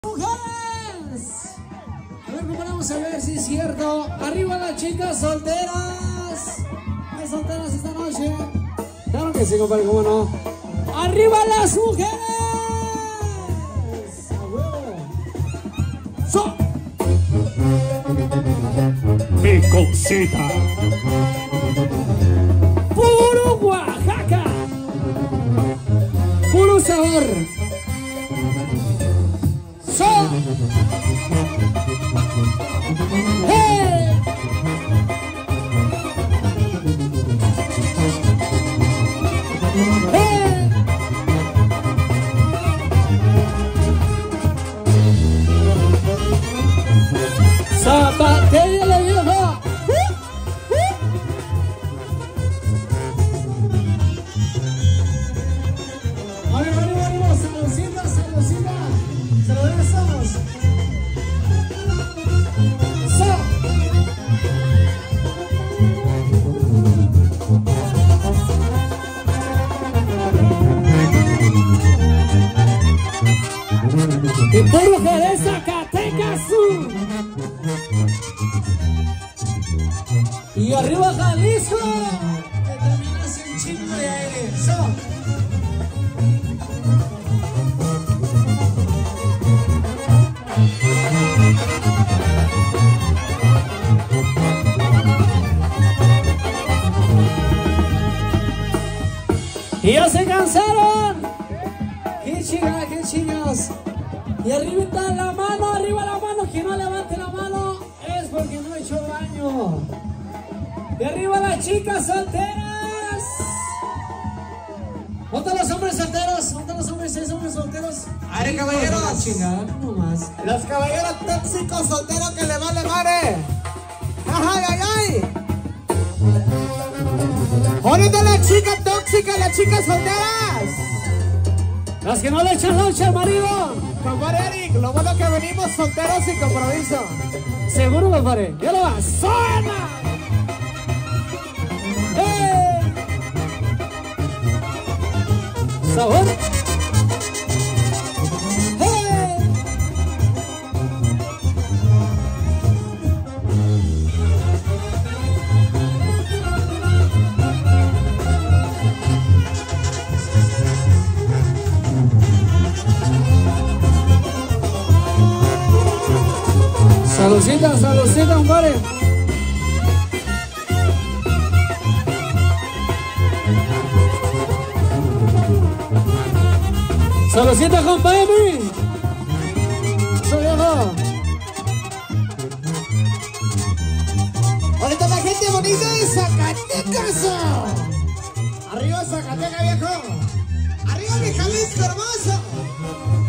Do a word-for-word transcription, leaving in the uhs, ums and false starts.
Mujeres, a ver, vamos a ver si es cierto. Arriba las chicas solteras. ¿Hay solteras esta noche? Claro que sí, compadre, cómo no. Arriba las mujeres. A huevo. So. Mi cosita. Puro Oaxaca. Puro sabor. So. Hey. Hey. Zapatea la vieja. Arriba, arriba, arriba, saludcita, saludcita. Se lo regresamos. So. Y por Jerez, Zacatecas. Y arriba Jalisco. Que también hace un chingo de aire. So. Y ya se cansaron. Qué chingas, qué chingas. Y arriba está la mano, arriba la mano. Quien no levante la mano es porque no ha hecho baño. Y arriba las chicas solteras. ¿Dónde están los hombres solteros? ¿Dónde están los hombres, seis hombres solteros? ¡Are, caballeros! Chingada, no más. Los caballeros tóxicos solteros que le vale madre. ¡Ay, ay, ay! ¡Ahorita la chica tóxica, las chicas solteras! Las que no le echan lonche al marido. Compadre Eric, lo bueno que venimos solteros sin compromiso. Seguro, compadre. Ya lo va. ¡Suena! ¡Eh! ¿Sabor? ¡Eh! Saludcita, saludcita, compadre. Saludcita, compadre. Soy viejo. ¡Ahorita la gente bonita de Zacatecas! ¡Arriba Zacatecas, viejo! ¡Arriba mi Jalisco, hermoso!